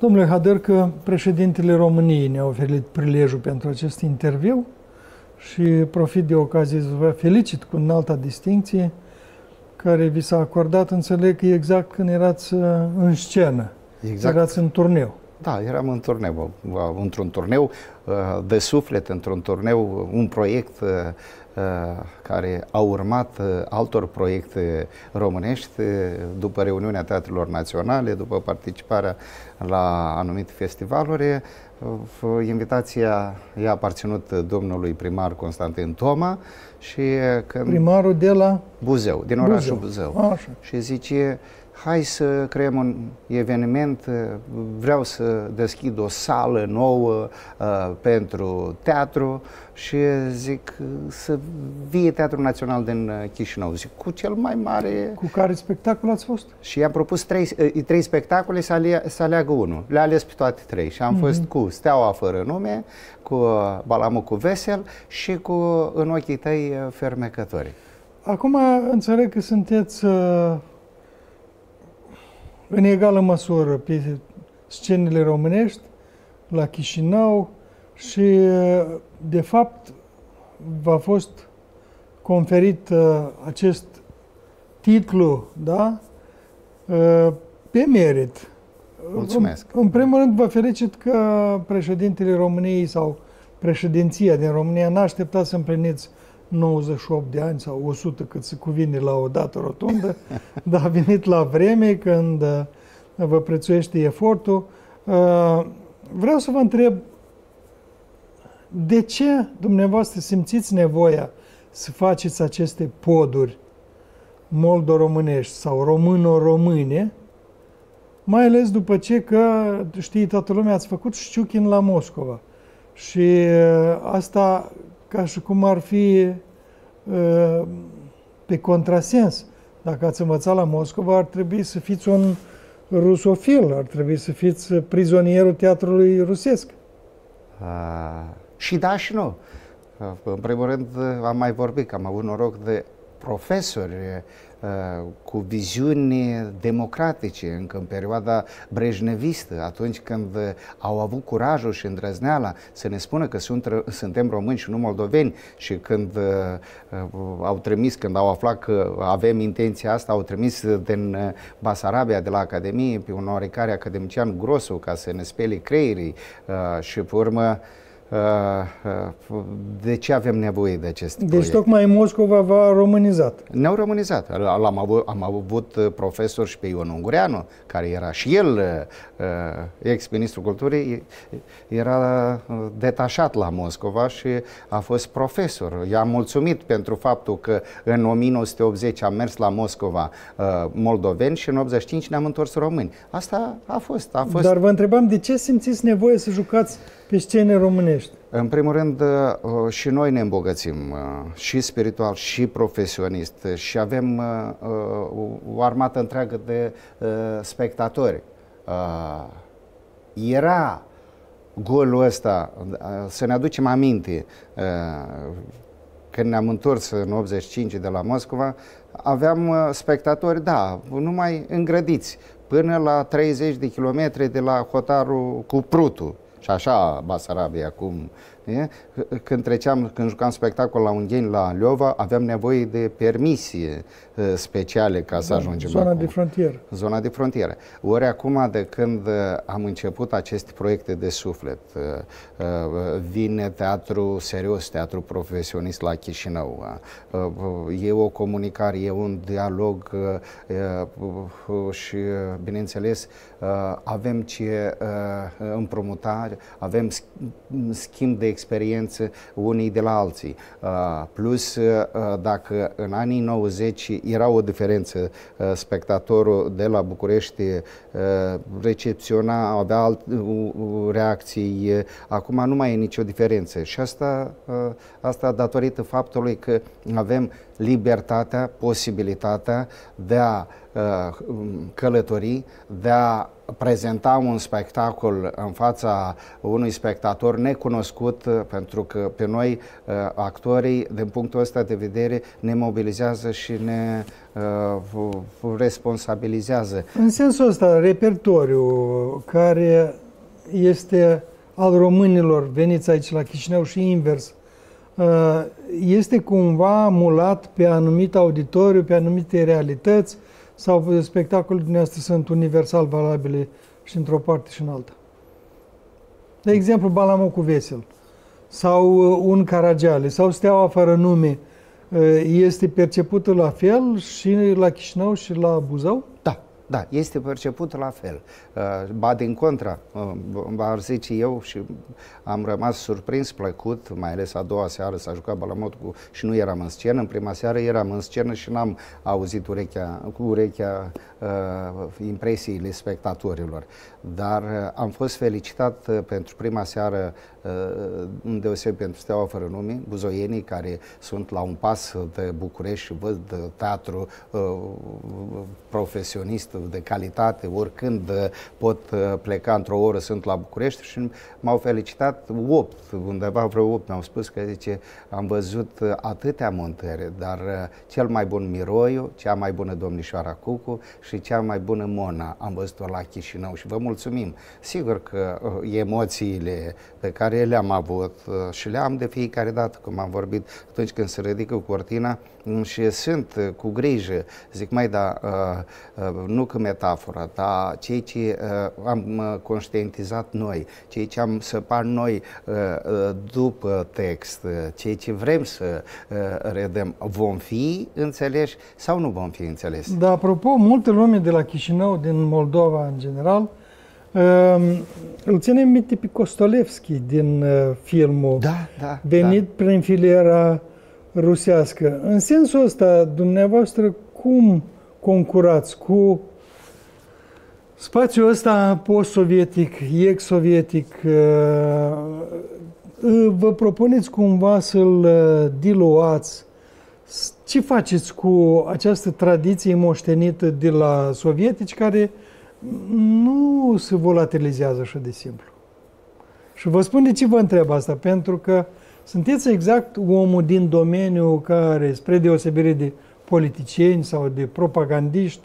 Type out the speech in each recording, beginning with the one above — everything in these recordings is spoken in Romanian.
Domnule Hadărcă, președintele României ne-a oferit prilejul pentru acest interviu și profit de ocazie să vă felicit cu înalta distincție care vi s-a acordat. Înțeleg că exact când erați în scenă, exact. Erați în turneu. Da, eram în turneu, într-un turneu de suflet, într-un turneu, un proiect care a urmat altor proiecte românești după reuniunea Teatrelor Naționale, după participarea la anumite festivaluri. Invitația i-a aparținut domnului primar Constantin Toma și când Primarul de la Buzău, din orașul Buzău. Așa. Și zice: hai să creăm un eveniment, vreau să deschid o sală nouă pentru teatru și zic să vie Teatrul Național din Chișinău. Zic, cu cel mai mare... Cu care spectacol ați fost? Și i-am propus trei spectacole să aleagă unul. Le-a ales pe toate trei și am fost cu Steaua fără nume, cu Balamucul vesel și cu În ochii tăi fermecători. Acum înțeleg că sunteți în egală măsură pe scenele românești, la Chișinău și, de fapt, v-a fost conferit acest titlu, da? Pe merit. Mulțumesc. În primul rând, vă felicit că președintele României sau președinția din România n-a așteptat să împliniți 98 de ani sau 100, cât se cuvine la o dată rotundă, dar a venit la vreme când vă prețuiește efortul. Vreau să vă întreb, de ce dumneavoastră simțiți nevoia să faceți aceste poduri moldo-românești sau româno-române, mai ales după ce că, știi, toată lumea, ați făcut Știuchin la Moscova. Și asta ca și cum ar fi pe contrasens. Dacă ați învățat la Moscova, ar trebui să fiți un rusofil, ar trebui să fiți prizonierul teatrului rusesc. Și da și nu. În primul rând, am mai vorbit că am avut noroc de profesori cu viziuni democratice, încă în perioada brejnevistă, atunci când au avut curajul și îndrăzneala să ne spună că suntem români și nu moldoveni, și când au trimis, când au aflat că avem intenția asta, au trimis din Basarabia, de la Academie, pe un oarecare academician Grosu ca să ne spele creierii și pe urmă de ce avem nevoie de acest proiect? Deci tocmai Moscova v-a românizat. Ne-au românizat. Am avut profesor și pe Ion Ungureanu, care era și el ex-ministrul culturii, era detașat la Moscova și a fost profesor. I-am mulțumit pentru faptul că în 1980 am mers la Moscova moldoveni și în 85 ne-am întors români. Asta a fost. Dar vă întrebam, de ce simțiți nevoie să jucați pe scene românești? În primul rând, și noi ne îmbogățim, și spiritual, și profesionist, și avem o armată întreagă de spectatori. Era golul ăsta, să ne aducem aminte, când ne-am întors în 85 de la Moscova, aveam spectatori, da, numai îngrădiți, până la 30 de kilometri de la hotarul cu Prutul. Și așa Basarabia acum. Când jucam spectacol la Ungheni, la Leova, aveam nevoie de permisie speciale ca să ajungem zona acum. De frontieră. Zona de frontieră. Ori acum, de când am început aceste proiecte de suflet, vine teatru serios, teatru profesionist la Chișinău, e o comunicare, e un dialog și, bineînțeles, avem ce împrumuta, avem schimb de experiență unii de la alții. Plus, dacă în anii 90 era o diferență, spectatorul de la București recepționa, avea reacții, acum nu mai e nicio diferență. Și asta datorită faptului că avem libertatea, posibilitatea de a călători, de a prezenta un spectacol în fața unui spectator necunoscut, pentru că pe noi, actorii, din punctul ăsta de vedere, ne mobilizează și ne responsabilizează. În sensul ăsta, repertoriul care este al românilor veniți aici la Chișinău și invers, este cumva mulat pe anumit auditoriu, pe anumite realități, sau spectacolele dumneavoastră sunt universal valabile și într-o parte și în alta? De exemplu, Balamocul Vesel, sau Un Caragiale, sau Steaua fără nume, este percepută la fel și la Chișinău și la Buzău? Da, este perceput la fel. Ba din contra, v-ar zice eu, și am rămas surprins, plăcut, mai ales a doua seară s-a jucat Balamocul și nu eram în scenă. În prima seară eram în scenă și n-am auzit cu urechea impresiile spectatorilor. Dar am fost felicitat pentru prima seară, îndeosebi pentru Steaua fără nume, buzoienii care sunt la un pas de București și văd teatru profesionist de calitate, oricând pot pleca într-o oră, sunt la București, și m-au felicitat 8, undeva vreo 8 mi-au spus că, zice, am văzut atâtea montări, dar cel mai bun Miroiu, cea mai bună domnișoara Cucu și cea mai bună Mona am văzut-o la Chișinău și vă mulțumim. Sigur că emoțiile pe care le-am avut și le-am de fiecare dată, cum am vorbit, atunci când se ridică cortina și sunt cu grijă, zic, mai da, nu că metafora, dar ceea ce am conștientizat noi, ceea ce am săpat noi după text, ceea ce vrem să redăm, vom fi înțeleși sau nu vom fi înțelesi? Da, apropo, multe lume de la Chișinău, din Moldova în general, îl ținem minte pe Kostolevski din filmul venit prin filiera rusească. În sensul ăsta, dumneavoastră, cum concurați cu spațiul ăsta post-sovietic, ex-sovietic? Vă propuneți cumva să-l diluați? Ce faceți cu această tradiție moștenită de la sovietici, care nu se volatilizează așa de simplu? Și vă spun de ce vă întreb asta, pentru că sunteți exact omul din domeniu care, spre deosebire de politicieni sau de propagandiști,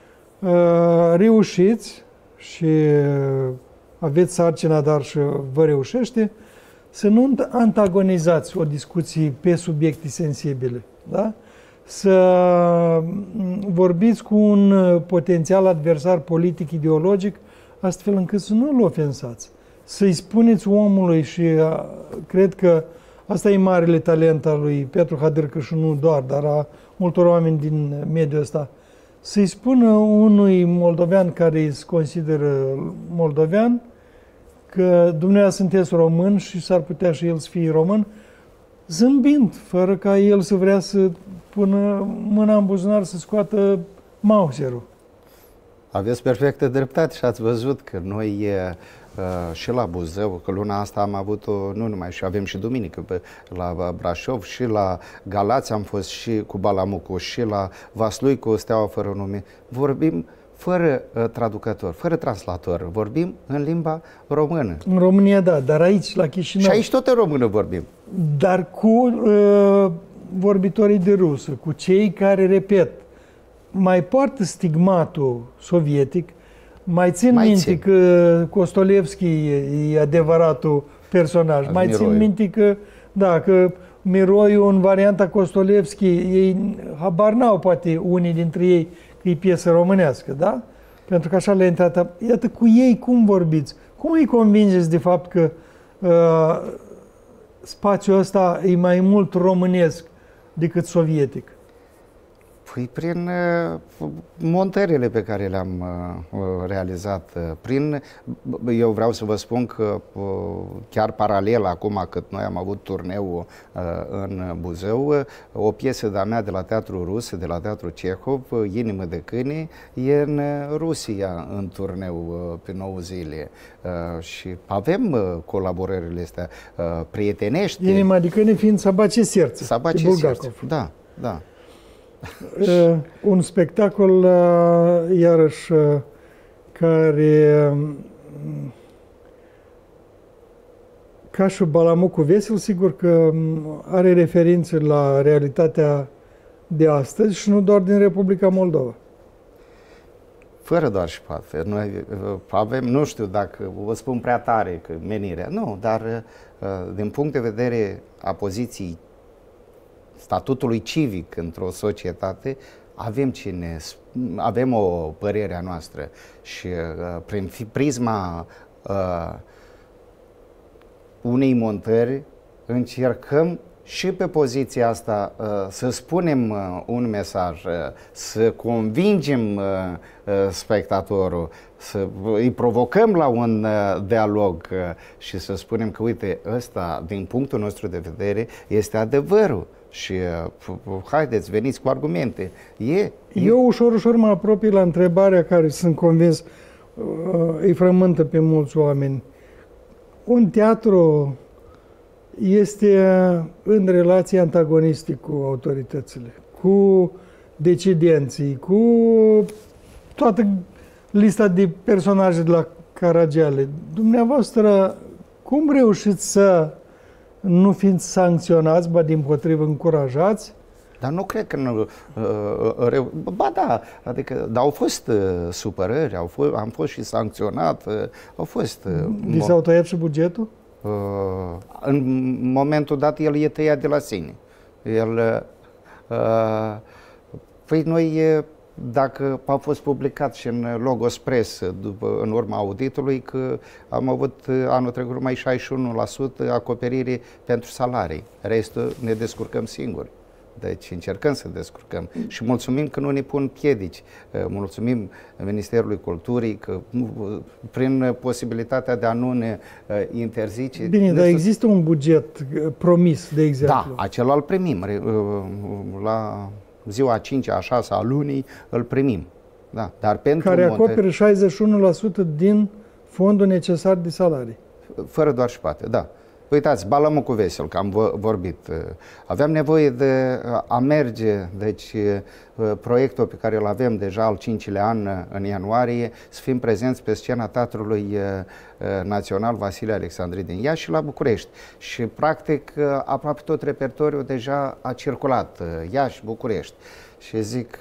reușiți și aveți sarcina, dar și vă reușește, să nu antagonizați o discuție pe subiecte sensibile, da? Să vorbiți cu un potențial adversar politic, ideologic, astfel încât să nu-l ofensați. Să-i spuneți omului, și cred că asta e marele talent al lui Petru Hâdârcă și nu doar, dar a multor oameni din mediul ăsta, să-i spună unui moldovean care se consideră moldovean că dumneavoastră sunteți român și s-ar putea și el să fie român, zâmbind, fără ca el să vrea să pună mâna în buzunar să scoată mauserul. Aveți perfectă dreptate și ați văzut că noi și la Buzău, că luna asta am avut-o, nu numai, și avem și duminică la Brașov, și la Galați am fost, și cu Balamocul, și la Vaslui cu Steaua fără nume. Vorbim fără traducător, fără translator, vorbim în limba română. În România, da, dar aici, la Chișinău... Și aici tot în română vorbim. Dar cu vorbitorii de rusă, cu cei care, repet, mai poartă stigmatul sovietic, mai țin minte că Kostolevski e adevăratul personaj, mai țin minte că, da, că Miroiu în varianta Kostolevski, ei habar n-au, poate unii dintre ei, că e piesă românească, da? Pentru că așa le-a intrat. Iată, cu ei cum vorbiți? Cum îi convingeți de fapt că spațiul ăsta e mai mult românesc decât sovietic? Păi prin montările pe care le-am realizat, eu vreau să vă spun că chiar paralel acum cât noi am avut turneu în Buzău, o piesă de-a mea de la Teatrul Rus, de la Teatrul Cehov, Inimă de câine, e în Rusia în turneu pe 9 zile. Și avem colaborările astea prietenești. Inima de câine fiind Sabace Serță. Sabace Serță, da, da. Un spectacol, iarăși, care, ca și Balamucul Vesel, sigur că are referințe la realitatea de astăzi și nu doar din Republica Moldova. Fără doar și poate. Noi avem, nu știu dacă vă spun prea tare că menirea, nu, dar din punct de vedere a poziției statutului civic într-o societate, avem o părere a noastră și prin prisma unei montări încercăm și pe poziția asta să spunem un mesaj, să convingem spectatorul, să îi provocăm la un dialog și să spunem că, uite, ăsta, din punctul nostru de vedere, este adevărul. Și haideți, veniți cu argumente. Eu ușor mă apropii la întrebarea care sunt convins îi frământă pe mulți oameni. Un teatru este în relație antagonistică cu autoritățile, cu decidenții, cu toată lista de personaje de la Caragiale. Dumneavoastră, cum reușiți să nu fiți sancționați, ba dimpotrivă încurajați? Dar nu cred că nu... Ba da, adică, dar au fost supărări, am fost și sancționat, au fost... Vi s-au tăiat și bugetul? În momentul dat, el e tăiat de la sine. Păi noi, dacă a fost publicat și în Logos Press, în urma auditului, că am avut anul trecut numai 61% acoperire pentru salarii. Restul ne descurcăm singuri. Deci încercăm să descurcăm și mulțumim că nu ne pun piedici. Mulțumim Ministerului Culturii că prin posibilitatea de a nu ne interzice... Bine, dar există un buget promis, de exemplu. Da, acela îl primim. La ziua 5-a, 6-a a lunii îl primim. Da, dar pentru care acoperă 61% din fondul necesar de salarii. Fără doar și poate, da. Uitați, Balamucul Vesel, că am vorbit, aveam nevoie de a merge, deci proiectul pe care îl avem deja al 5-lea an în ianuarie, să fim prezenți pe scena Teatrului Național Vasile Alexandri din Iași și la București. Și practic aproape tot repertoriul deja a circulat, Iași, București. Și zic,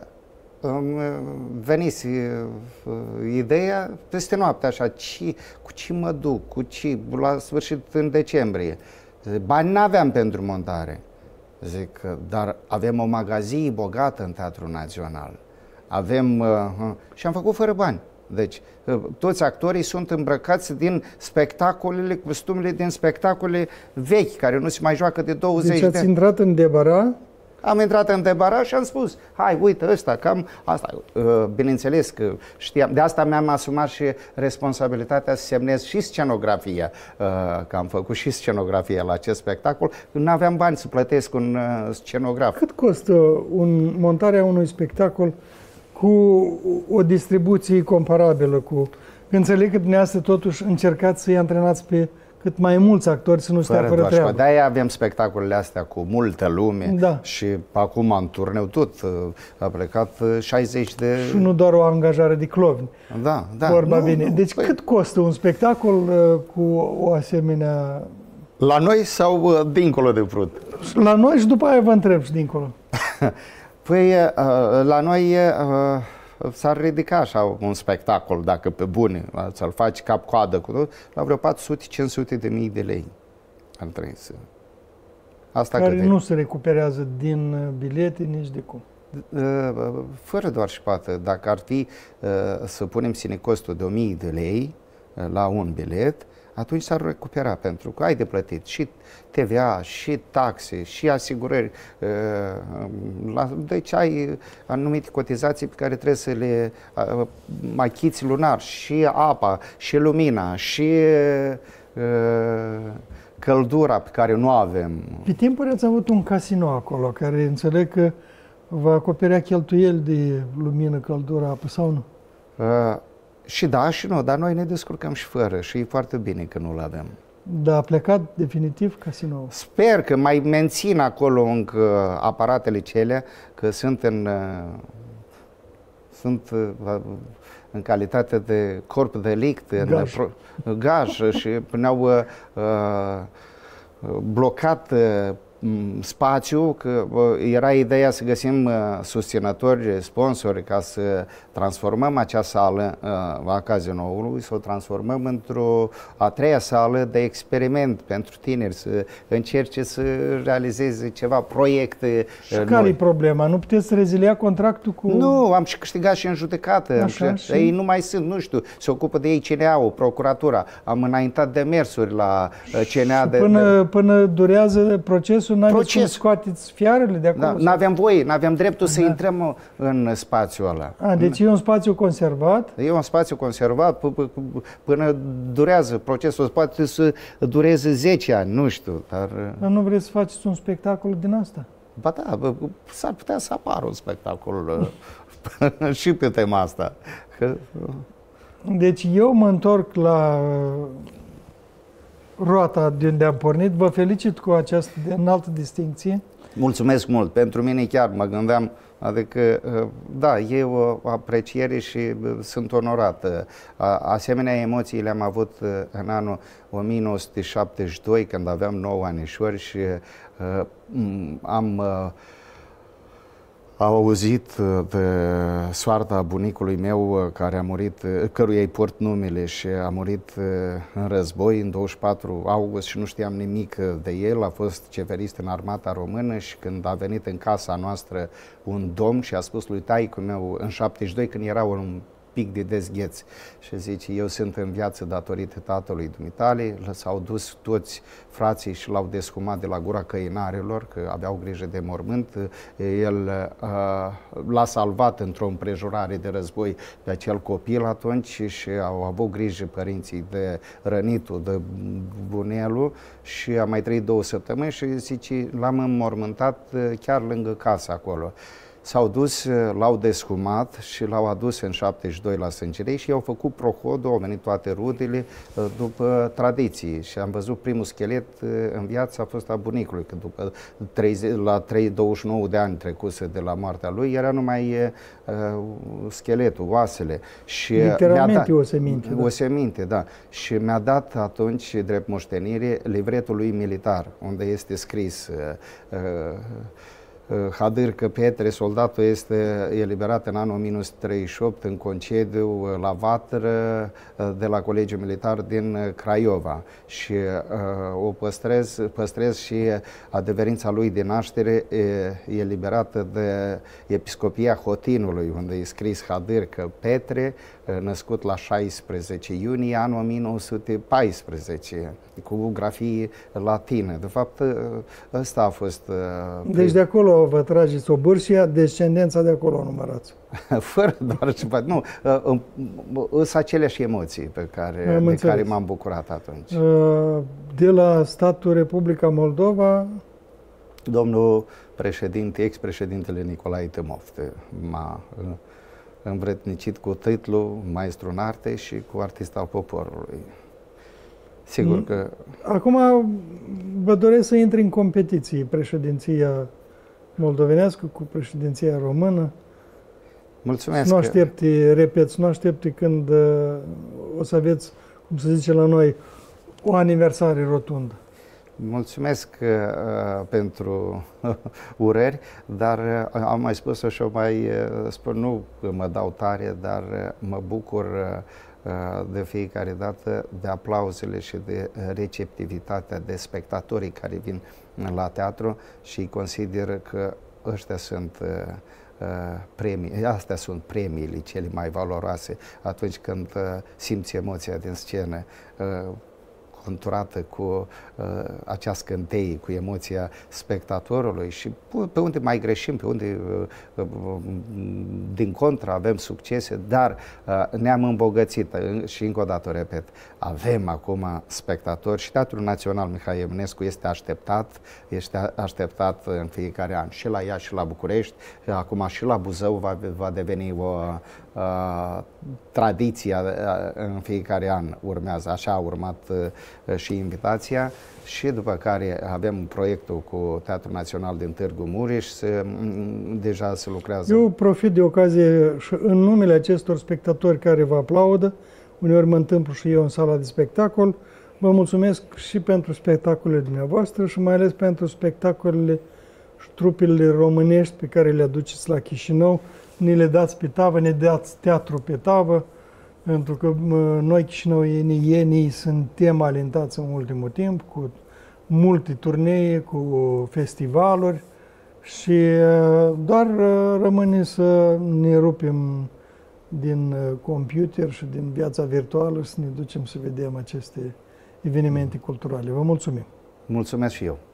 venise ideea peste noapte așa, cu ce mă duc, cu ce, la sfârșit în decembrie. Bani n-aveam pentru montare. Zic, dar avem o magazie bogată în Teatrul Național. Avem, și am făcut fără bani. Deci, toți actorii sunt îmbrăcați din spectacolele, costumele din spectacole vechi, care nu se mai joacă de 20 de ani. Deci ați intrat în debara? Am intrat în debara și am spus, hai, uite, ăsta, cam asta. Bineînțeles că știam, de asta mi-am asumat și responsabilitatea să semnez și scenografia, că am făcut și scenografia la acest spectacol, când nu aveam bani să plătesc un scenograf. Cât costă montarea unui spectacol cu o distribuție comparabilă cu... Înțeleg că dumneavoastră totuși încercați să-i antrenați pe cât mai mulți actori să nu stea fără treabă. De-aia avem spectacolele astea cu multă lume, da. Și acum în turneu tot a plecat 60 de... Și nu doar o angajare de clovni. Da, da. Vorba bine. Deci cât costă un spectacol cu o asemenea... La noi sau dincolo de Prut? La noi și după aia vă întreb și dincolo. Păi la noi... s-ar ridica așa un spectacol, dacă pe bune, să-l faci cap-coadă cu tot, la vreo 400-500 de mii de lei. Ar trebui să... Asta care nu se recuperează din bilete nici de cum. Fără doar și poate. Dacă ar fi să punem sinecostul de 1000 de lei la un bilet, atunci s-ar recupera, pentru că ai de plătit și TVA, și taxe, și asigurări. Deci ai anumite cotizații pe care trebuie să le achiți lunar, și apa, și lumina, și căldura pe care nu avem. Pe timpuri ați avut un casino acolo, care înțeleg că va acoperea cheltuieli de lumină, căldură, apă sau nu? Și da și nu, dar noi ne descurcăm și fără și e foarte bine că nu-l avem. Da, a plecat definitiv casinoul. Sper că mai mențin acolo încă aparatele cele, că sunt în calitate de corp delict, în gaj și ne-au blocat spațiu, că era ideea să găsim susținători, sponsori ca să transformăm acea sală a cazinoului, să o transformăm într-o a treia sală de experiment pentru tineri, să încerce să realizeze ceva proiecte. Și care e problema? Nu puteți rezilia contractul cu... Nu, am și câștigat și în judecată. Ei nu mai sunt, nu știu, se ocupă de ei CNA-ul, procuratura. Am înaintat demersuri la CNA. Până durează procesul, n-aveți cum scoateți fiarele de acolo? Da, n-aveam voie, n-aveam dreptul să intrăm în spațiul ăla. Deci e un spațiu conservat? E un spațiu conservat până durează procesul. Poate să dureze 10 ani, nu știu. Dar nu vreți să faceți un spectacol din asta? Ba da, s-ar putea să apară un spectacol și pe tema asta. Deci eu mă întorc la roata de unde am pornit. Vă felicit cu această înaltă distincție. Mulțumesc mult. Pentru mine chiar mă gândeam, adică, da, e o apreciere și sunt onorat. Asemenea emoții le-am avut în anul 1972, când aveam 9 anișori și am auzit de soarta bunicului meu care a murit, căruia îi port numele și a murit în război în 24 august și nu știam nimic de el. A fost ceverist în armata română și când a venit în casa noastră un domn și a spus lui taică meu în 72, când era un pic de dezgheț, și zice, eu sunt în viață datorită tatălui dumitale. S-au dus toți frații și l-au deshumat de la gura căinarilor, că aveau grijă de mormânt. El l-a salvat într-o împrejurare de război pe acel copil atunci și au avut grijă părinții de rănitul, de bunelul, și a mai trăit 2 săptămâni și zice, l-am înmormântat chiar lângă casa acolo. S-au dus, l-au deshumat și l-au adus în 72 la Sângerei și i-au făcut prohodul, au venit toate rudele după tradiții și am văzut primul schelet în viață a fost a bunicului, că după 29 de ani trecuse de la moartea lui era numai scheletul, oasele. Și literalmente o seminte. O seminte, da. Și mi-a dat atunci, drept moștenire, livretul lui militar, unde este scris Hadârcă Petre, soldatul, este eliberat în anul 1938 în concediu la vatră de la Colegiul Militar din Craiova și o păstrez și adeverința lui de naștere e eliberată de Episcopia Hotinului, unde e scris Hadârcă Petre, născut la 16 iunie anul 1914, cu grafii latine. De fapt, ăsta a fost... Deci de acolo vă trageți obârșia, descendența de acolo numărați. Fără doar ceva. Nu, sunt aceleași emoții de care m-am bucurat atunci. De la statul Republica Moldova... Domnul președinte, ex-președintele Nicolae Timofte m-a învrednicit cu titlul maestru în arte și cu artist al poporului. Sigur că... Acum vă doresc să intri în competiții, președinția moldovenească cu președinția română. Mulțumesc. Nu aștepti, nu aștepti când o să aveți, cum se zice la noi, o aniversare rotundă. Mulțumesc pentru urări, dar am mai spus-o și o mai spun, nu că mă dau tare, dar mă bucur de fiecare dată de aplauzele și de receptivitatea de spectatorii care vin la teatru și consider că ăștia sunt premii, astea sunt premiile cele mai valoroase atunci când simți emoția din scenă, conturată cu acea scânteie, cu emoția spectatorului și pe unde mai greșim, pe unde din contră avem succese, dar ne-am îmbogățit și încă o dată repet, avem acum spectatori și Teatrul Național Mihai Eminescu este așteptat în fiecare an și la Iași și la București, acum și la Buzău va deveni o tradiție în fiecare an urmează, așa a urmat și invitația și după care avem proiectul cu Teatrul Național din Târgu Mureș, deja se lucrează. Eu profit de ocazie și în numele acestor spectatori care vă aplaudă, uneori mă întâmplu și eu în sala de spectacol, vă mulțumesc și pentru spectacolele dumneavoastră și mai ales pentru spectacolele și trupele românești pe care le aduceți la Chișinău. Ne le dați pe tavă, ne dați teatru pe tavă, pentru că noi chișinăuienii suntem alentați în ultimul timp cu multe turnee, cu festivaluri și doar rămâne să ne rupem din computer și din viața virtuală și să ne ducem să vedem aceste evenimente culturale. Vă mulțumim! Mulțumesc și eu!